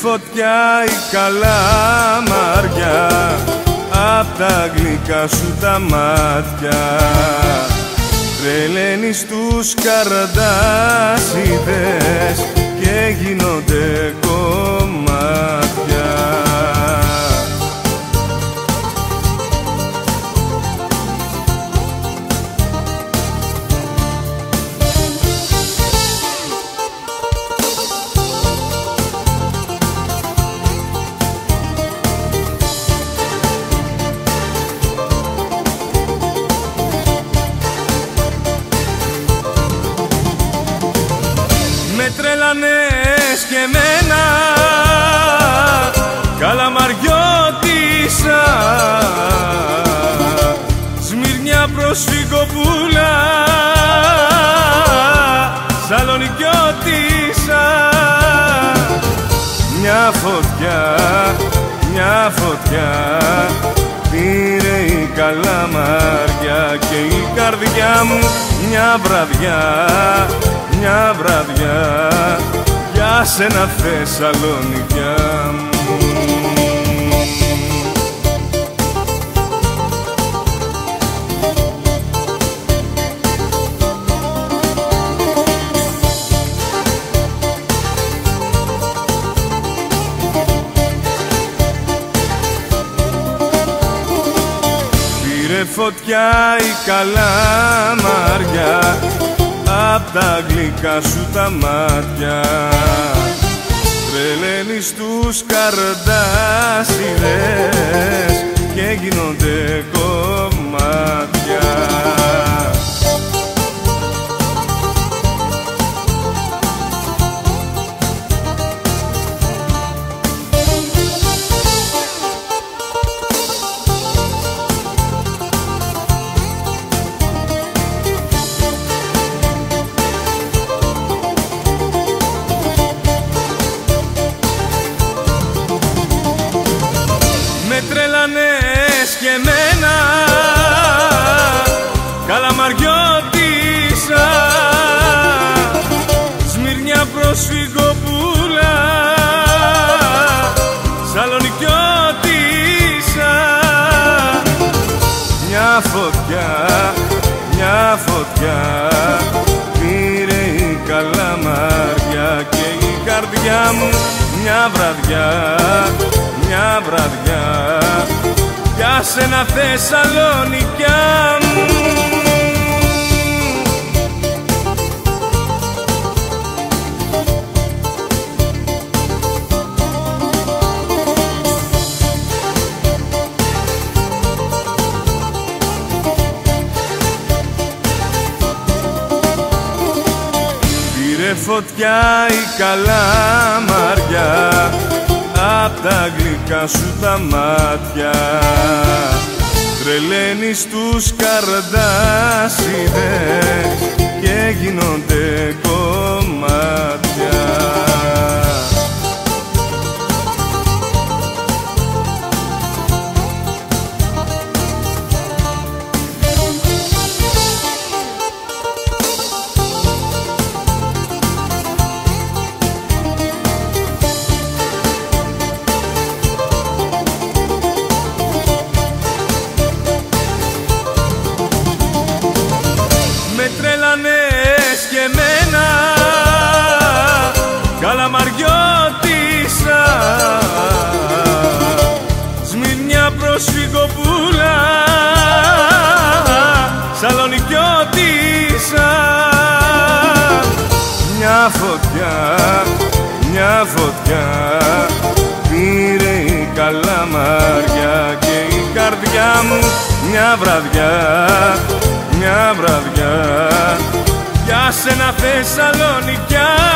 φωτιά η καλαμαριά απ' τα γλυκά σου τα μάτια. Τρελαίνεις τους καραντάσιδες και γίνονται κομμάτια. Με τρελανές και εμένα καλαμαριώτησα, Σμύρνια προσφυγοπούλα, Σαλονικιώτησα. Μια φωτιά πήρε η καλαμαριά και η καρδιά μου μια βραδιά για σένα Θεσσαλονικιά μου. Πήρε φωτιά η καλαμαριά απ' τα γλυκά σου τα μάτια. Τρελαίνεις τους καραντάσιδες και γίνονται κομμάτια. Με τρελανές και εμένα καλαμαριώτησα, Σμύρνια προσφυγοπούλα, Σαλονικιώτησα. Μια φωτιά πήρε η καλαμαριά και η καρδιά μου μια βραδιά για σένα Θεσσαλονικιά μου. Πήρε φωτιά η καλαμαριά απ' τα γλυκά σου τα μάτια. Τρελαίνεις τους καραντάσιδες και γίνονται κομμάτια. Με τρελανές και εμένα καλαμαριώτησα, Σμύρνια προσφυγοπούλα, Σαλονικιώτησα. Μια φωτιά πήρε η καλαμαριά και η καρδιά μου μια βραδιά για σένα Θεσσαλονικιά.